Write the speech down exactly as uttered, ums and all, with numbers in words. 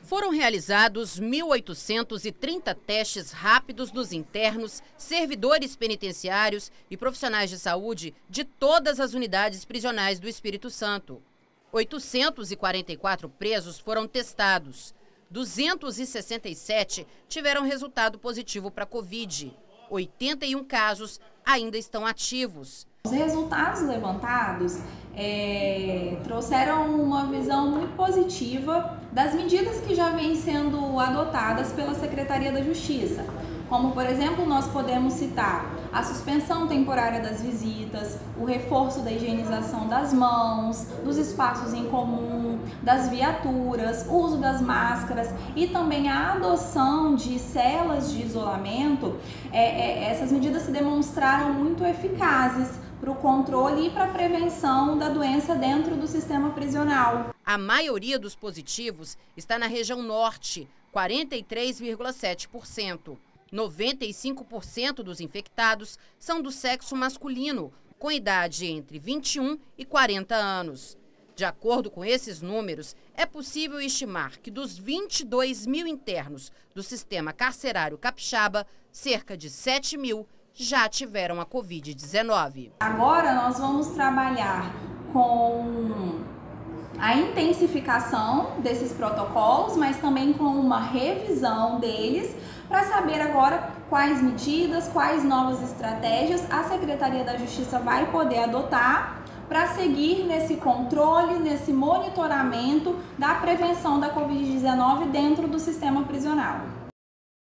Foram realizados mil oitocentos e trinta testes rápidos nos internos, servidores penitenciários e profissionais de saúde de todas as unidades prisionais do Espírito Santo. oitocentos e quarenta e quatro presos foram testados. duzentos e sessenta e sete tiveram resultado positivo para a Covid. oitenta e um casos ainda estão ativos. Os resultados levantados é, trouxeram uma visão muito positiva das medidas que já vêm sendo adotadas pela Secretaria da Justiça. Como, por exemplo, nós podemos citar a suspensão temporária das visitas, o reforço da higienização das mãos, dos espaços em comum, das viaturas, o uso das máscaras e também a adoção de celas de isolamento. É, é, essas medidas se demonstraram muito eficazes para o controle e para a prevenção da doença dentro do sistema prisional. A maioria dos positivos está na região norte, quarenta e três vírgula sete por cento. noventa e cinco por cento dos infectados são do sexo masculino, com idade entre vinte e um e quarenta anos. De acordo com esses números, é possível estimar que dos vinte e dois mil internos do sistema carcerário capixaba, cerca de sete mil já tiveram a Covid dezenove. Agora nós vamos trabalhar com a intensificação desses protocolos, mas também com uma revisão deles, para saber agora quais medidas, quais novas estratégias a Secretaria da Justiça vai poder adotar para seguir nesse controle, nesse monitoramento da prevenção da Covid dezenove dentro do sistema prisional.